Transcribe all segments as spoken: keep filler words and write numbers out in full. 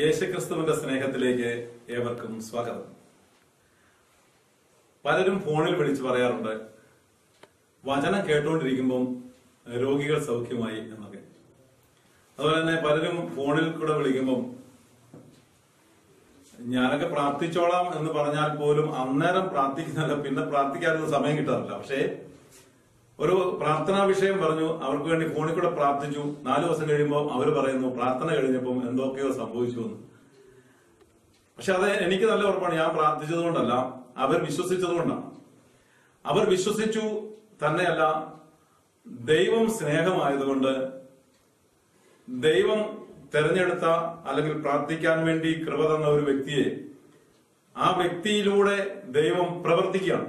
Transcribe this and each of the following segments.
യേശുക്രിസ്തുവിന്റെ സ്നേഹത്തിലേക്ക് ഏവർക്കും സ്വാഗതം. പലരും ഫോണിൽ വിളിച്ചു പറയാറുണ്ട്, വചനം കേട്ടുകൊണ്ടിരിക്കുമ്പം രോഗികൾ സൗഖ്യമായി എന്നൊക്കെ. അതുപോലെ തന്നെ പലരും ഫോണിൽ കൂടെ വിളിക്കുമ്പം ഞാനൊക്കെ പ്രാർത്ഥിച്ചോളാം എന്ന് പറഞ്ഞാൽ പോലും അന്നേരം പ്രാർത്ഥിക്കുന്നില്ല, പിന്നെ പ്രാർത്ഥിക്കാനൊന്നും സമയം കിട്ടാറില്ല. പക്ഷേ ഒരു പ്രാർത്ഥനാ വിഷയം പറഞ്ഞു, അവർക്ക് വേണ്ടി ഫോണിൽ കൂടെ പ്രാർത്ഥിച്ചു. നാലു ദിവസം കഴിയുമ്പോൾ അവർ പറയുന്നു പ്രാർത്ഥന കഴിഞ്ഞപ്പം എന്തൊക്കെയോ സംഭവിച്ചു എന്ന്. പക്ഷെ അത് എനിക്ക് നല്ല ഉറപ്പാണ്, ഞാൻ പ്രാർത്ഥിച്ചത് കൊണ്ടല്ല, അവർ വിശ്വസിച്ചത് കൊണ്ടാണ്. അവർ വിശ്വസിച്ചു തന്നെയല്ല, ദൈവം സ്നേഹമായതുകൊണ്ട് ദൈവം തെരഞ്ഞെടുത്ത അല്ലെങ്കിൽ പ്രാർത്ഥിക്കാൻ വേണ്ടി കൃപ തന്ന ഒരു വ്യക്തിയെ ആ വ്യക്തിയിലൂടെ ദൈവം പ്രവർത്തിക്കുകയാണ്.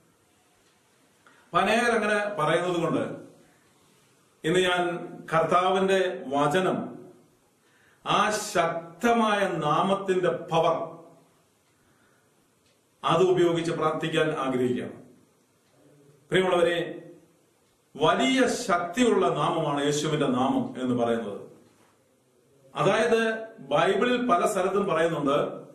അനേകർ അങ്ങനെ പറയുന്നത് കൊണ്ട് ഇന്ന് ഞാൻ കർത്താവിന്റെ വചനം, ആ ശക്തമായ നാമത്തിന്റെ പവർ, അത് ഉപയോഗിച്ച് പ്രാർത്ഥിക്കാൻ ആഗ്രഹിക്കുകയാണ്. പ്രിയമുള്ളവരെ, വലിയ ശക്തിയുള്ള നാമമാണ് യേശുവിന്റെ നാമം എന്ന് പറയുന്നത്. അതായത് ബൈബിളിൽ പല സ്ഥലത്തും പറയുന്നുണ്ട്,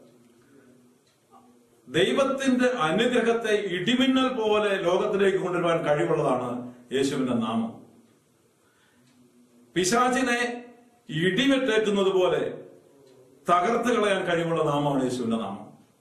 ദൈവത്തിന്റെ അനുഗ്രഹത്തെ ഇടിമിന്നൽ പോലെ ലോകത്തിലേക്ക് കൊണ്ടുവരുവാൻ കഴിവുള്ളതാണ് യേശുവിന്റെ നാമം. പിശാചിനെ ഇടിവെട്ടേക്കുന്നത് പോലെ തകർത്ത് കളയാൻ കഴിവുള്ള നാമമാണ് യേശുവിന്റെ നാമം.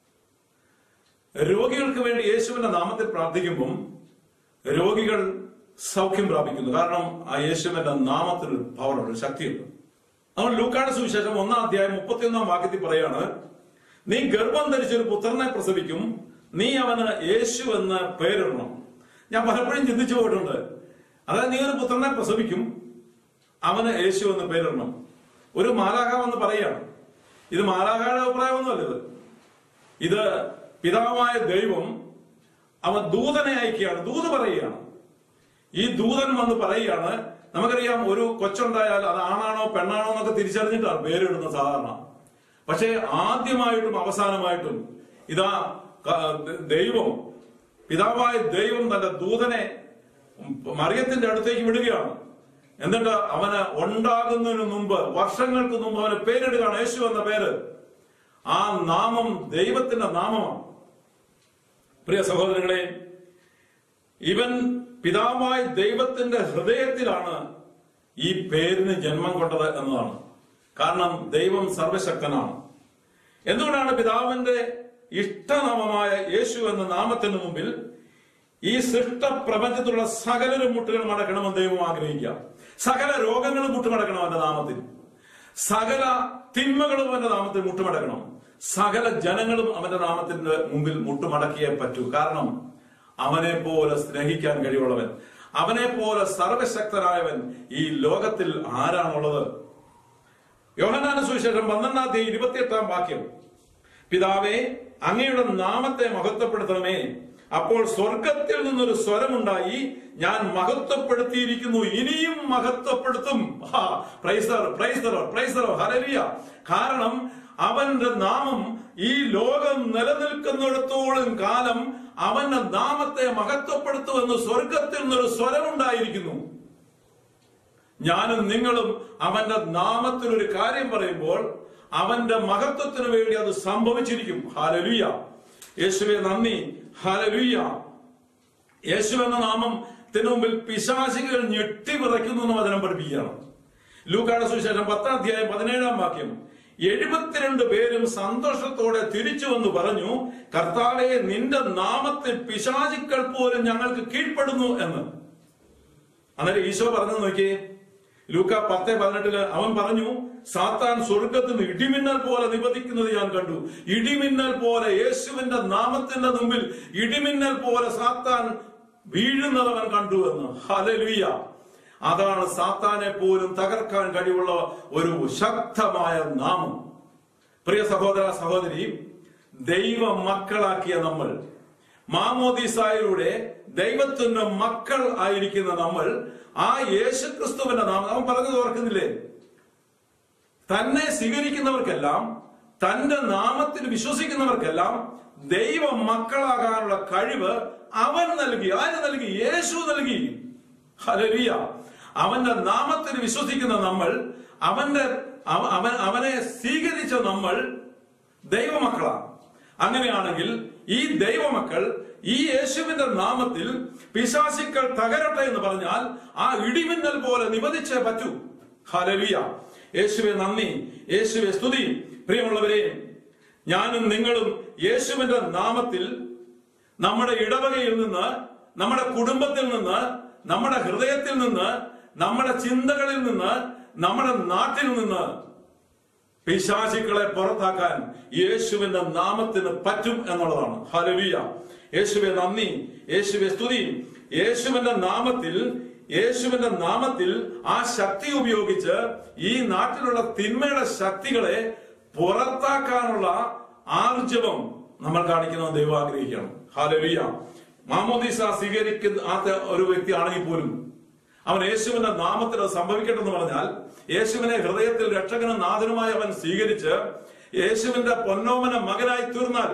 രോഗികൾക്ക് വേണ്ടി യേശുവിന്റെ നാമത്തിൽ പ്രാർത്ഥിക്കുമ്പം രോഗികൾ സൗഖ്യം പ്രാപിക്കുന്നു. കാരണം ആ യേശുവിന്റെ നാമത്തിന് പവറുണ്ട്, ശക്തിയുണ്ട്. അതുകൊണ്ട് ലൂക്കായുടെ സുവിശേഷം ഒന്നാം അധ്യായം മുപ്പത്തിയൊന്നാം വാക്യത്തിൽ പറയാണ്, നീ ഗർഭം ധരിച്ചൊരു പുത്രനെ പ്രസവിക്കും, നീ അവന് യേശു എന്ന് പേരിടണം. ഞാൻ പലപ്പോഴും ചിന്തിച്ചു പോയിട്ടുണ്ട്. അതായത് നീ ഒരു പുത്രനെ പ്രസവിക്കും, അവന് യേശു എന്ന് പേരിടണം. ഒരു മാലാഖ എന്ന് പറയുകയാണ്. ഇത് മാലാഖയുടെ അഭിപ്രായമൊന്നുമല്ല, ഇത് ഇത് പിതാവായ ദൈവം അവൻ ദൂതനെ അയക്കുകയാണ്, ദൂത് പറയുകയാണ്. ഈ ദൂതൻ വന്ന് പറയുകയാണ്, നമുക്കറിയാം ഒരു കൊച്ചുണ്ടായാൽ അത് ആണാണോ പെണ്ണാണോ എന്നൊക്കെ തിരിച്ചറിഞ്ഞിട്ടാണ് പേരിടുന്നത് സാധാരണ. പക്ഷെ ആദ്യമായിട്ടും അവസാനമായിട്ടും ഇതാ ദൈവം, പിതാവായ ദൈവം തന്റെ ദൂതനെ മറിയത്തിന്റെ അടുത്തേക്ക് വിടുകയാണ്. എന്നിട്ട് അവന് ഉണ്ടാകുന്നതിന് മുമ്പ്, വർഷങ്ങൾക്ക് മുമ്പ് അവന് പേരിടുകയാണ്, യേശു എന്ന പേര്. ആ നാമം ദൈവത്തിന്റെ നാമമാണ്. പ്രിയ സഹോദരങ്ങളെ, ഇവൻ പിതാവായ ദൈവത്തിന്റെ ഹൃദയത്തിലാണ് ഈ പേരിന് ജന്മം കൊണ്ടത് എന്നതാണ്. കാരണം ദൈവം സർവശക്തനാണ്. എന്തുകൊണ്ടാണ് പിതാവിന്റെ ഇഷ്ടനാമമായ യേശു എന്ന നാമത്തിന് മുമ്പിൽ ഈ സൃഷ്ടപ്രപഞ്ചത്തിലുള്ള സകലരും മുട്ടുകൾ മടക്കണമെന്ന് ദൈവം ആഗ്രഹിക്കുക. സകല രോഗങ്ങളും മുട്ടുമടക്കണം അവന്റെ നാമത്തിൽ. സകല തിന്മകളും അവന്റെ നാമത്തിൽ മുട്ടുമടക്കണം. സകല ജനങ്ങളും അവന്റെ നാമത്തിന്റെ മുമ്പിൽ മുട്ടുമടക്കിയേ പറ്റൂ. കാരണം അവനെ പോലെ സ്നേഹിക്കാൻ കഴിവുള്ളവൻ, അവനെ പോലെ സർവശക്തനായവൻ ഈ ലോകത്തിൽ ആരാണുള്ളത്? യോഹന്നാന്റെ സുവിശേഷം പന്ത്രണ്ടാം തീയതി ഇരുപത്തിയെട്ടാം വാക്യം, പിതാവേ, അങ്ങയുടെ നാമത്തെ മഹത്വപ്പെടുത്തണമേ. അപ്പോൾ സ്വർഗത്തിൽ നിന്നൊരു സ്വരമുണ്ടായി, ഞാൻ മഹത്വപ്പെടുത്തിയിരിക്കുന്നു, ഇനിയും മഹത്വപ്പെടുത്തും. ഹല്ലേലൂയ. കാരണം അവന്റെ നാമം ഈ ലോകം നിലനിൽക്കുന്നിടത്തോളം കാലം അവന്റെ നാമത്തെ മഹത്വപ്പെടുത്തുമെന്ന് സ്വർഗത്തിൽ നിന്നൊരു സ്വരമുണ്ടായിരിക്കുന്നു. ഞാനും നിങ്ങളും അവന്റെ നാമത്തിൽ ഒരു കാര്യം പറയുമ്പോൾ അവന്റെ മഹത്വത്തിന് വേണ്ടി അത് സംഭവിച്ചിരിക്കും. ഹല്ലേലൂയ. യേശുവേ നന്ദി. ഹല്ലേലൂയ. യേശു എന്ന നാമത്തിന് മുമ്പിൽ പിശാചികൾ ഞെട്ടിവിറയ്ക്കുന്നു എന്ന് വചനം പഠിപ്പിക്കുകയാണ്. ലൂക്കായുടെ സുവിശേഷം പത്താം അധ്യായം പതിനേഴാം വാക്യം, എഴുപത്തിരണ്ട് പേരും സന്തോഷത്തോടെ തിരിച്ചു വന്ന് പറഞ്ഞു, കർത്താവേ, നിന്റെ നാമത്തിൽ പിശാചുക്കൾ പോലും ഞങ്ങൾക്ക് കീഴ്പ്പെടുന്നു എന്ന്. അന്നേരം ഈശോ പറഞ്ഞു നോക്കിയേ, ലൂക്ക പത്ത് പതിനെട്ടില് അവൻ പറഞ്ഞു, സാത്താൻ സ്വർഗത്തിൽ നിന്ന് ഇടിമിന്നൽ പോലെ നിപതിക്കുന്നത് ഞാൻ കണ്ടു. ഇടിമിന്നൽ പോലെ യേശുവിന്റെ നാമത്തിന്റെ മുമ്പിൽ ഇടിമിന്നൽ പോലെ സാത്താൻ വീഴുന്നത് അവൻ കണ്ടു എന്ന്. ഹല്ലേലൂയ. അതാണ് സാത്താനെ പോലും തകർക്കാൻ കഴിവുള്ള ഒരു ശക്തമായ നാമം. പ്രിയ സഹോദര സഹോദരി, ദൈവ മക്കളാക്കിയ നമ്മൾ, മാമോദീസായിലൂടെ ദൈവത്തിന്റെ മക്കൾ ആയിരിക്കുന്ന നമ്മൾ, ആ യേശുക്രിസ്തുവിന്റെ നാമം അവൻ പറഞ്ഞത് ഓർക്കുന്നില്ലേ? തന്നെ സ്വീകരിക്കുന്നവർക്കെല്ലാം, തന്റെ നാമത്തിൽ വിശ്വസിക്കുന്നവർക്കെല്ലാം ദൈവ മക്കളാകാനുള്ള കഴിവ് അവൻ നൽകി. ആര് നൽകി? യേശു നൽകി. ഹല്ലേലൂയ. അവന്റെ നാമത്തിൽ വിശ്വസിക്കുന്ന നമ്മൾ, അവന്റെ അവൻ അവനെ സ്വീകരിച്ച നമ്മൾ ദൈവമക്കളാണ്. അങ്ങനെയാണെങ്കിൽ ഈ ദൈവമക്കൾ ഈ യേശുവിന്റെ നാമത്തിൽ പിശാചുക്കൾ തകരട്ടെ എന്ന് പറഞ്ഞാൽ ആ ഇടിമിന്നൽ പോലെ നിബന്ധിച്ചേ പറ്റൂ. ഹല്ലേലൂയ. യേശുവെ നന്ദി, യേശുവെ സ്തുതി. പ്രിയമുള്ളവരെ, ഞാനും നിങ്ങളും യേശുവിന്റെ നാമത്തിൽ നമ്മുടെ ഇടവകയിൽ നിന്ന്, നമ്മുടെ കുടുംബത്തിൽ നിന്ന്, നമ്മുടെ ഹൃദയത്തിൽ നിന്ന്, നമ്മുടെ ചിന്തകളിൽ നിന്ന്, നമ്മുടെ നാട്ടിൽ നിന്ന് പിശാചുക്കളെ പുറത്താക്കാൻ യേശുവിന്റെ നാമത്തിന് പറ്റും എന്നുള്ളതാണ്. ഹല്ലേലൂയ. യേശുവെ നന്ദി, യേശുവെ സ്തുതി. യേശുവിന്റെ നാമത്തിൽ യേശുവിന്റെ നാമത്തിൽ ആ ശക്തി ഉപയോഗിച്ച് ഈ നാട്ടിലുള്ള തിന്മയുടെ ശക്തികളെ പുറത്താക്കാനുള്ള ആർജവം നമ്മൾ കാണിക്കുന്ന ദൈവം ആഗ്രഹിക്കണം. ഹല്ലേലൂയ. മാമോദീസ സ്വീകരിക്കുന്ന ഒരു വ്യക്തിയാണെങ്കിൽ പോലും അവൻ യേശുവിന്റെ നാമത്തിൽ അത് സംഭവിക്കട്ടെ എന്ന് പറഞ്ഞാൽ, യേശുവിനെ ഹൃദയത്തിൽ രക്ഷകനും നാഥനുമായി അവൻ സ്വീകരിച്ച് യേശുവിന്റെ പൊന്നോമന മകനായി തീർന്നാൽ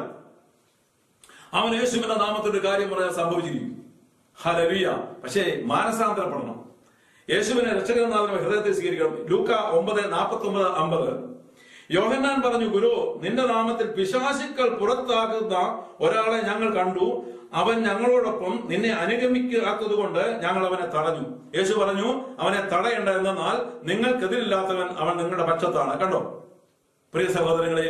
അവൻ യേശുവിന്റെ നാമത്തിൽ ഒരു കാര്യം പറയാൻ സംഭവിച്ചിരിക്കും. ഹല്ലേലൂയ. പക്ഷേ മാനസാന്തരപ്പെടണം. യേശുവിനെ രക്ഷകനും നാഥനുമായി ഹൃദയത്തിൽ സ്വീകരിക്കണം. ലൂക്ക ഒമ്പത് നാൽപ്പത്തി ഒമ്പത് അമ്പത് യോഹന്നാൻ പറഞ്ഞു, ഗുരു, നിന്റെ നാമത്തിൽ പിശാചുക്കൾ പുറത്താകുന്ന ഒരാളെ ഞങ്ങൾ കണ്ടു. അവൻ ഞങ്ങളോടൊപ്പം നിന്നെ അനുഗമിക്കാത്തത് കൊണ്ട് ഞങ്ങൾ അവനെ തടഞ്ഞു. യേശു പറഞ്ഞു, അവനെ തടയണ്ട, എന്നാൽ നിങ്ങൾക്കെതിരില്ലാത്തവൻ അവൻ നിങ്ങളുടെ പക്ഷത്താണ്. കണ്ടോ പ്രിയ സഹോദരങ്ങളെ,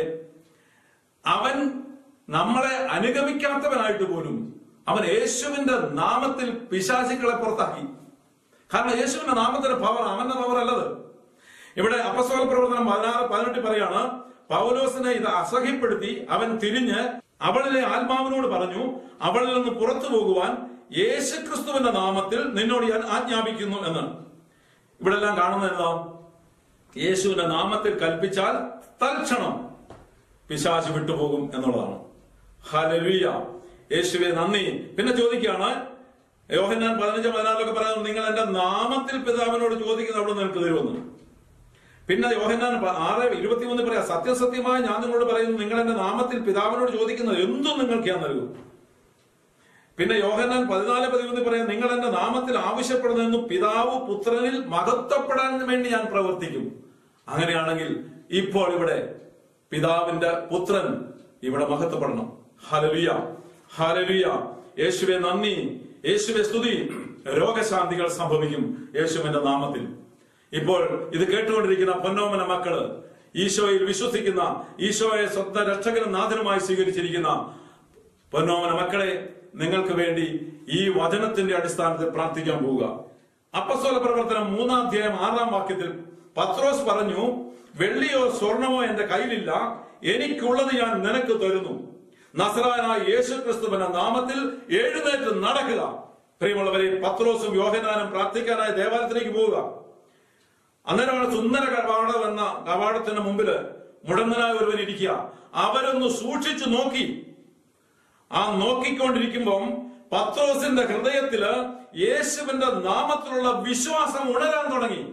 അവൻ നമ്മളെ അനുഗമിക്കാത്തവനായിട്ട് പോലും അവൻ യേശുവിന്റെ നാമത്തിൽ പിശാചുക്കളെ പുറത്താക്കി. കാരണം യേശുവിന്റെ നാമത്തിന്റെ പവർ അവന്റെ പവർ അല്ലത്. ഇവിടെ അപ്പസ്തോല പ്രവർത്തനം പതിനാറ് പതിനെട്ട് പറയാണ്, പൗലോസിനെ ഇത് അസഹ്യപ്പെടുത്തി അവൻ തിരിഞ്ഞ് അവളിലെ ആത്മാവിനോട് പറഞ്ഞു, അവളിൽ നിന്ന് പുറത്തു പോകുവാൻ യേശുക്രിസ്തുവിന്റെ നാമത്തിൽ നിന്നോട് ഞാൻ ആജ്ഞാപിക്കുന്നു എന്ന്. ഇവിടെ എല്ലാം കാണുന്നത് എന്താ? യേശുവിന്റെ നാമത്തിൽ കൽപ്പിച്ചാൽ തൽക്ഷണം പിശാച് വിട്ടുപോകും എന്നുള്ളതാണ്. ഹല്ലേലൂയ. യേശുവെ നന്ദി. പിന്നെ ചോദിക്കുകയാണ്, യോഹന്നാൻ പതിനഞ്ച് പതിനാറിലൊക്കെ പറയുന്നത്, നിങ്ങൾ എന്റെ നാമത്തിൽ പിതാവിനോട് ചോദിക്കുന്നത് അവിടെ നിനക്ക് തരുമെന്ന്. പിന്നെ യോഹന്നാൻ ആറ് ഇരുപത്തിമൂന്ന് പറയാം, സത്യസത്യമായി ഞാൻ നിങ്ങളോട് പറയുന്നു, നിങ്ങൾ എന്റെ നാമത്തിൽ പിതാവിനോട് ചോദിക്കുന്നത് എന്തും നിങ്ങൾക്ക് ഞാൻ നൽകും. പിന്നെ യോഹന്നാൻ പതിനാല് പതിമൂന്ന് പറയാം, നിങ്ങൾ എന്റെ നാമത്തിൽ ആവശ്യപ്പെടുന്നതെന്നും പിതാവ് പുത്രനിൽ മഹത്വപ്പെടാൻ വേണ്ടി ഞാൻ പ്രവർത്തിക്കും. അങ്ങനെയാണെങ്കിൽ ഇപ്പോൾ ഇവിടെ പിതാവിന്റെ പുത്രൻ ഇവിടെ മഹത്വപ്പെടണം. Hallelujah, hallelujah. യേശുവെ നന്ദി, യേശുവെ സ്തുതി. രോഗശാന്തികൾ സംഭവിക്കും യേശുവിന്റെ നാമത്തിൽ. ഇപ്പോൾ ഇത് കേട്ടുകൊണ്ടിരിക്കുന്ന പൊന്നോമന മക്കള്, ഈശോയിൽ വിശ്വസിക്കുന്ന, ഈശോയെ സ്വന്തം രക്ഷകനും നാഥനുമായി സ്വീകരിച്ചിരിക്കുന്ന പൊന്നോമന മക്കളെ, നിങ്ങൾക്ക് വേണ്ടി ഈ വചനത്തിന്റെ അടിസ്ഥാനത്തിൽ പ്രാർത്ഥിക്കാൻ പോവുക. അപ്പസ്തോല പ്രവർത്തനം മൂന്നാം അധ്യായം ആറാം വാക്യത്തിൽ പത്രോസ് പറഞ്ഞു, വെള്ളിയോ സ്വർണമോ എന്റെ കയ്യിലില്ല, എനിക്കുള്ളത് ഞാൻ നിനക്ക് തരുന്നു. നസറായനായ യേശു ക്രിസ്തുവിന്റെ നാമത്തിൽ എഴുന്നേറ്റ് നടക്കുക. പ്രിയമുള്ളവരെ, പത്രോസും യോഹന്നാനും പ്രാർത്ഥിക്കാനായി ദേവാലയത്തിലേക്ക് പോവുക. അന്നേരമാണ് സുന്ദര കവാടം എന്ന കവാടത്തിന് മുമ്പില് മുടന്തനായ ഒരുവൻ ഇരിക്കുക. അവരൊന്ന് സൂക്ഷിച്ചു നോക്കി. ആ നോക്കിക്കൊണ്ടിരിക്കുമ്പം പത്രോസിന്റെ ഹൃദയത്തില് യേശുവിന്റെ നാമത്തിലുള്ള വിശ്വാസം ഉണരാൻ തുടങ്ങി.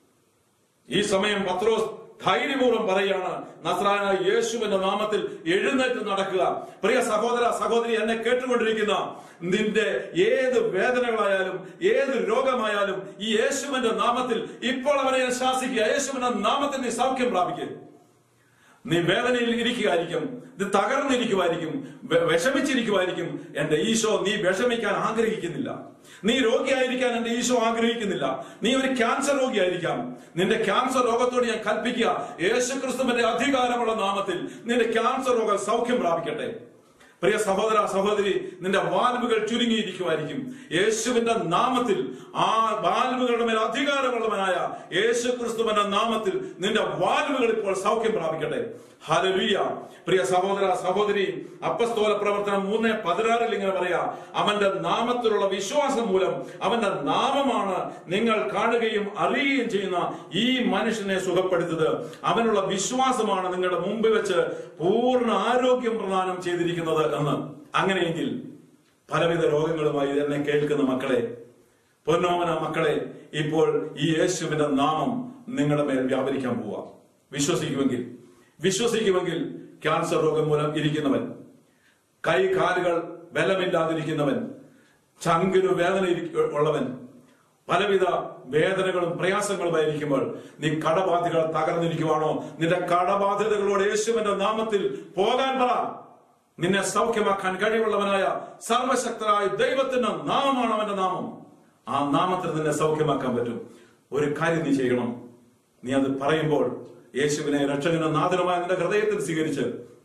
ഈ സമയം പത്രോസ് ധൈര്യപൂർവ്വം പറയുകയാണ്, നസ്രായനായ യേശുവിന്റെ നാമത്തിൽ എഴുന്നേറ്റ് നടക്കുക. പ്രിയ സഹോദര സഹോദരി, എന്നെ കേട്ടുകൊണ്ടിരിക്കുന്ന നിന്റെ ഏത് വേദനകളായാലും ഏത് രോഗമായാലും ഈ യേശുവിന്റെ നാമത്തിൽ ഇപ്പോൾ അവനെ ശാസിക്കുക. യേശുവിന്റെ നാമത്തിൽ നീ സൗഖ്യം പ്രാപിക്കുക. നീ വേദനയിൽ ഇരിക്കുമായിരിക്കും, ഇത് തകർന്നിരിക്കുമായിരിക്കും, വിഷമിച്ചിരിക്കുമായിരിക്കും. എന്റെ ഈശോ നീ വിഷമിക്കാൻ ആഗ്രഹിക്കുന്നില്ല. നീ രോഗിയായിരിക്കാൻ എന്റെ ഈശോ ആഗ്രഹിക്കുന്നില്ല. നീ ഒരു ക്യാൻസർ രോഗിയായിരിക്കാം. നിന്റെ ക്യാൻസർ രോഗത്തോട് ഞാൻ കൽപ്പിക്കുക, യേശുക്രിസ്തുവിന്റെ അധികാരമുള്ള നാമത്തിൽ നിന്റെ ക്യാൻസർ രോഗം സൗഖ്യം പ്രാപിക്കട്ടെ. പ്രിയ സഹോദര സഹോദരി, നിന്റെ വാൽവുകൾ ചുരുങ്ങിയിരിക്കുമായിരിക്കും. യേശുവിന്റെ നാമത്തിൽ ആ വാൽവുകളുടെ മേൽ അധികാരമുള്ളവനായ യേശു ക്രിസ്തുവിന്റെ നാമത്തിൽ നിന്റെ വാൽവുകൾ ഇപ്പോൾ സൗഖ്യം പ്രാപിക്കട്ടെ. ഹല്ലേലൂയ. പ്രിയ സഹോദര സഹോദരി, അപ്പസ്തോല പ്രവർത്തനം മൂന്ന് പതിനാറിൽ ഇങ്ങനെ പറയാ, അവന്റെ നാമത്തിലുള്ള വിശ്വാസം മൂലം അവന്റെ നാമമാണ് നിങ്ങൾ കാണുകയും അറിയുകയും ചെയ്യുന്ന ഈ മനുഷ്യനെ സുഖപ്പെടുത്തത്. അവനുള്ള വിശ്വാസമാണ് നിങ്ങളുടെ മുമ്പിൽ വെച്ച് പൂർണ്ണ ആരോഗ്യം പ്രദാനം ചെയ്തിരിക്കുന്നത് എന്ന്. അങ്ങനെയെങ്കിൽ പലവിധ രോഗങ്ങളുമായി എന്നെ കേൾക്കുന്ന മക്കളെ, പൊന്നോമന മക്കളെ, ഇപ്പോൾ ഈ യേശുവിന്റെ നാമം നിങ്ങളുടെ മേൽ വ്യാപരിക്കാൻ പോവാ. വിശ്വസിക്കുമെങ്കിൽ വിശ്വസിക്കുമെങ്കിൽ ക്യാൻസർ രോഗം മൂലം ഇരിക്കുന്നവൻ, കൈ കാലുകൾ ബലമില്ലാതിരിക്കുന്നവൻ, ചങ്കിനു വേദന ഉള്ളവൻ, പലവിധ വേദനകളും പ്രയാസങ്ങളുമായിരിക്കുമ്പോൾ നീ കടബാധ്യതകൾ തകർന്നിരിക്കുവാണോ? നിന്റെ കടബാധ്യതകളോട് യേശുവിന്റെ നാമത്തിൽ പോകാൻ പറ. നിന്നെ സൗഖ്യമാക്കാൻ കഴിവുള്ളവനായ സർവശക്തനായ ദൈവത്തിന്റെ നാമമാണ് അവന്റെ നാമം. ആ നാമത്തിൽ നിന്നെ സൗഖ്യമാക്കാൻ പറ്റും. ഒരു കാര്യം നീ ചെയ്യണം. നീ അത് പറയുമ്പോൾ യേശുവിനെ രക്ഷകനും നാഥനുമായ നിന്റെ ഹൃദയത്തിൽ സ്വീകരിച്ച്,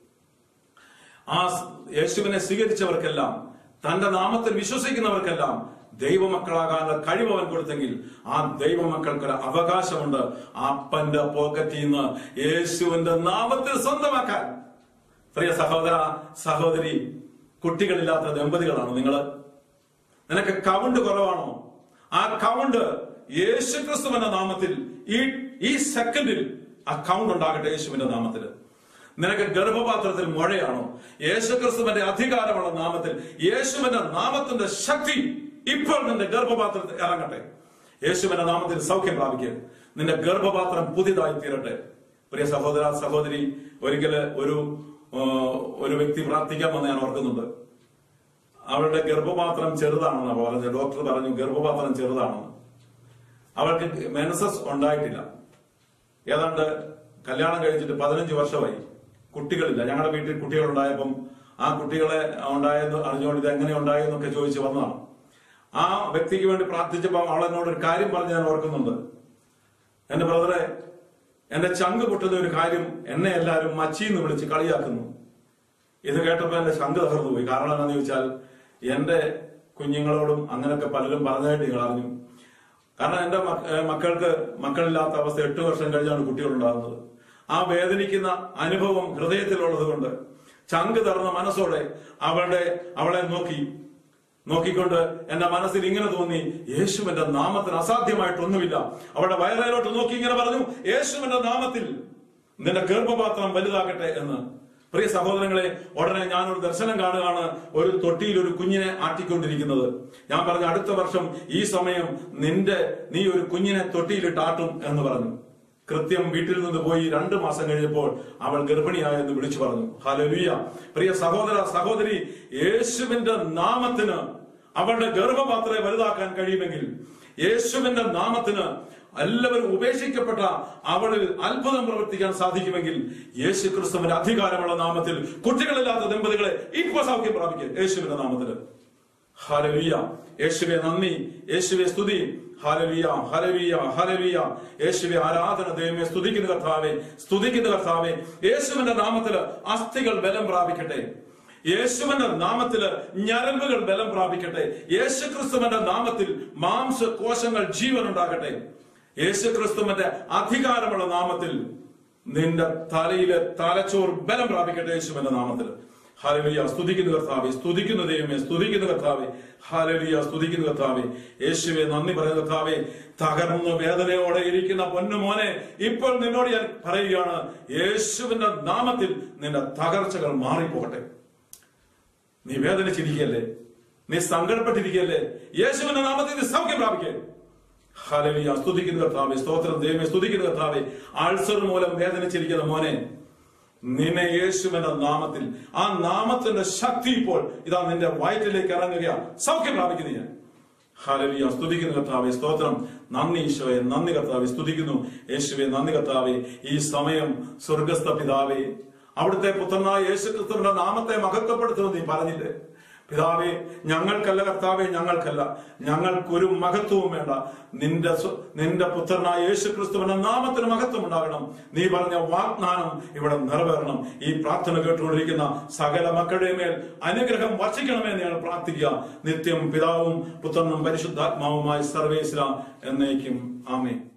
ആ യേശുവിനെ സ്വീകരിച്ചവർക്കെല്ലാം, തന്റെ നാമത്തിൽ വിശ്വസിക്കുന്നവർക്കെല്ലാം ദൈവമക്കളാകാനുള്ള കഴിവ് അവൻ കൊടുത്തെങ്കിൽ ആ ദൈവമക്കൾക്കൊരു അവകാശമുണ്ട്. അപ്പന്റെ പോക്കറ്റിൽ നിന്ന് യേശുവിന്റെ നാമത്തിൽ സ്വന്തമാക്കാൻ. പ്രിയ സഹോദര സഹോദരി, കുട്ടികളില്ലാത്ത ദമ്പതികളാണോ നിങ്ങള്? നിനക്ക് കൗണ്ട് കുറവാണോ? ആ കൗണ്ട് യേശുക്രിസ്തുവിന്റെ നാമത്തിൽ ഈ ഈ സെക്കൻഡിൽ ആ കൗണ്ട് ഉണ്ടാകട്ടെ യേശുവിന്റെ നാമത്തിൽ. നിനക്ക് ഗർഭപാത്രത്തിൽ മുഴയാണോ? യേശുക്രിസ്തുവിന്റെ അധികാരമുള്ള നാമത്തിൽ, യേശുവിന്റെ നാമത്തിന്റെ ശക്തി ഇപ്പോൾ നിന്റെ ഗർഭപാത്രത്തിൽ ഇറങ്ങട്ടെ. യേശുവിന്റെ നാമത്തിൽ സൗഖ്യം പ്രാപിക്കുക. നിന്റെ ഗർഭപാത്രം പുതിയതായി തീരട്ടെ. പ്രിയ സഹോദര സഹോദരി, ഒരിക്കല് ഒരു ഒരു വ്യക്തി പ്രാർത്ഥിക്കാൻ വന്ന് ഞാൻ ഓർക്കുന്നുണ്ട്. അവളുടെ ഗർഭപാത്രം ചെറുതാണെന്നാണ് പറഞ്ഞത്. ഡോക്ടർ പറഞ്ഞു ഗർഭപാത്രം ചെറുതാണെന്ന്. അവൾക്ക് മെൻസസ് ഉണ്ടായിട്ടില്ല. ഏതാണ്ട് കല്യാണം കഴിച്ചിട്ട് പതിനഞ്ച് വർഷമായി. കുട്ടികളില്ല. ഞങ്ങളുടെ വീട്ടിൽ കുട്ടികളുണ്ടായപ്പം ആ കുട്ടികളെ ഉണ്ടായെന്ന് അറിഞ്ഞുകൊണ്ട് ഇത് എങ്ങനെ ഉണ്ടായെന്നൊക്കെ ചോദിച്ച് വന്നതാണ്. ആ വ്യക്തിക്ക് വേണ്ടി പ്രാർത്ഥിച്ചപ്പോൾ അവൾ എന്നോട് ഒരു കാര്യം പറഞ്ഞ് ഞാൻ ഓർക്കുന്നുണ്ട്. എന്റെ ബ്രദറെ, എന്റെ ചങ്ക് പൊട്ടുന്ന ഒരു കാര്യം എന്നെ എല്ലാവരും മച്ചിന്ന് വിളിച്ച് കളിയാക്കുന്നു. ഇത് കേട്ടപ്പോ എന്റെ ചങ്ക് തകർന്നു പോയി. കാരണം എന്താണെന്ന് ചോദിച്ചാൽ എന്റെ കുഞ്ഞുങ്ങളോടും അങ്ങനെയൊക്കെ പലരും പറഞ്ഞായിട്ട് നിങ്ങൾ അറിഞ്ഞു. കാരണം എന്റെ മക്കൾക്ക് മക്കളില്ലാത്ത അവസ്ഥ എട്ട് വർഷം കഴിഞ്ഞാണ് കുട്ടികളുണ്ടാകുന്നത്. ആ വേദനിക്കുന്ന അനുഭവം ഹൃദയത്തിലുള്ളത് കൊണ്ട് ചങ്ക് തറന്ന മനസ്സോടെ അവളുടെ അവളെ നോക്കി നോക്കിക്കൊണ്ട് എന്റെ മനസ്സിൽ ഇങ്ങനെ തോന്നി, യേശുവിന്റെ നാമത്തിന് അസാധ്യമായിട്ടൊന്നുമില്ല. അവളുടെ വയറയിലോട്ട് നോക്കി ഇങ്ങനെ പറഞ്ഞു, യേശുവിന്റെ നാമത്തിൽ നിന്റെ ഗർഭപാത്രം വലുതാകട്ടെ എന്ന്. പ്രിയ സഹോദരങ്ങളെ, ഉടനെ ഞാനൊരു ദർശനം കാണുകയാണ്. ഒരു തൊട്ടിയിൽ ഒരു കുഞ്ഞിനെ ആട്ടിക്കൊണ്ടിരിക്കുന്നത്. ഞാൻ പറഞ്ഞു, അടുത്ത വർഷം ഈ സമയം നിന്റെ നീ ഒരു കുഞ്ഞിനെ തൊട്ടിയിലിട്ട് ആട്ടും എന്ന് പറഞ്ഞു. കൃത്യം വീട്ടിൽ നിന്ന് പോയി രണ്ടു മാസം കഴിഞ്ഞപ്പോൾ അവൾ ഗർഭിണിയായെന്ന് വിളിച്ചു പറഞ്ഞു. ഹല്ലേലൂയ. പ്രിയ സഹോദര സഹോദരി, യേശുവിന്റെ നാമത്തിന് അവളുടെ ഗർഭപാത്രത്തെ വലുതാക്കാൻ കഴിയുമെങ്കിൽ, യേശുവിന്റെ നാമത്തിന് എല്ലാവരും ഉപേക്ഷിക്കപ്പെട്ട അവളിൽ അത്ഭുതം പ്രവർത്തിക്കാൻ സാധിക്കുമെങ്കിൽ, യേശു ക്രിസ്തുവിന്റെ അധികാരമുള്ള നാമത്തിൽ കുട്ടികളില്ലാത്ത ദമ്പതികളെ ഇപ്പൊ സൗഖ്യം പ്രാപിക്കുക യേശുവിന്റെ നാമത്തിൽ. ഹല്ലേലൂയ. യേശുവേ നന്ദി, യേശുവേ സ്തുതി. Hallelujah, hallelujah, hallelujah. യേശുവേ ആരാധന. ദൈവമേ സ്തുതിക്കുന്ന കർത്താവേ, സ്തുതിക്കുന്ന കർത്താവേ. യേശുവിന്റെ നാമത്തില് അസ്ഥികൾ ബലം പ്രാപിക്കട്ടെ. യേശുവിന്റെ നാമത്തില് ഞരമ്പുകൾ ബലം പ്രാപിക്കട്ടെ. യേശു ക്രിസ്തുവിന്റെ നാമത്തിൽ മാംസകോശങ്ങൾ ജീവൻ ഉണ്ടാകട്ടെ. യേശു ക്രിസ്തുവിന്റെ അധികാരമുള്ള നാമത്തിൽ നിന്റെ തലയിലെ തലച്ചോർ ബലം പ്രാപിക്കട്ടെ യേശുവിന്റെ നാമത്തിൽ. ഹല്ലേലൂയ. സ്തുതിക്കുന്ന കർത്താവേ, സ്തുതിക്കുന്ന ദൈവമേ, സ്തുതിക്കുന്ന കർത്താവേ. ഹല്ലേലൂയ, സ്തുതിക്കുന്ന കർത്താവേ. യേശുവേ നന്ദി പറയുന്ന കർത്താവേ. തകർന്ന് വേദനയോടെ ഇരിക്കുന്ന പൊന്നുമോനെ, ഇപ്പോൾ നിന്നോട് ഞാൻ പറയുകയാണ്, യേശുവിന്റെ നാമത്തിൽ നിന്റെ തകർച്ചകൾ മാറിപ്പോകട്ടെ. നീ വേദനിച്ചിരിക്കല്ലേ, നീ സങ്കടപ്പെട്ടിരിക്കല്ലേ, യേശുവിന്റെ നാമത്തിൽ നീ സൗഖ്യം പ്രാപിക്കേ. ഹല്ലേലൂയ. സ്തുതിക്കുന്ന കർത്താവേ, സ്തോത്രം ദൈവമേ, സ്തുതിക്കുന്ന കർത്താവേ. ആൾസർ മൂലം വേദനിച്ചിരിക്കുന്ന മോനെ, നിന്നെ യേശുവിന്റെ നാമത്തിൽ, ആ നാമത്തിന്റെ ശക്തി ഇപ്പോൾ ഇതാ നിന്റെ വയറ്റിലേക്ക് ഇറങ്ങുക. സൗഖ്യം പ്രാപിക്കുന്നു ഞാൻ. ഹല്ലേലൂയ. സ്തുതിക്കുന്ന കർത്താവേ, സ്തോത്രം. നന്ദി ഈശോയെ, നന്ദി കർത്താവേ, സ്തുതിക്കുന്നു യേശുവേ, നന്ദി കർത്താവേ. ഈ സമയം സ്വർഗസ്ഥ പിതാവേ, അവിടുത്തെ പുത്രനായ യേശു ക്രിസ്തുവിന്റെ നാമത്തെ മഹത്വപ്പെടുത്തുമെന്ന് നീ പറഞ്ഞില്ലേ പിതാവേ? ഞങ്ങൾക്കല്ല കർത്താവേ, ഞങ്ങൾക്കല്ല, ഞങ്ങൾക്കൊരു മഹത്വവും വേണ്ട. നിന്റെ നിന്റെ പുത്രനായ യേശു ക്രിസ്തുവിന്റെ നാമത്തിന് മഹത്വം ഉണ്ടാകണം. നീ പറഞ്ഞ വാഗ്ദാനം ഇവിടെ നിറവേറണം. ഈ പ്രാർത്ഥന കേട്ടുകൊണ്ടിരിക്കുന്ന സകല മക്കളുടെ മേൽ അനുഗ്രഹം വർഷിക്കണമെന്ന് ഞങ്ങൾ പ്രാർത്ഥിക്കുക. നിത്യം പിതാവും പുത്രനും പരിശുദ്ധാത്മാവുമായി സർവേശ്വര എന്നേക്കും. ആമേൻ.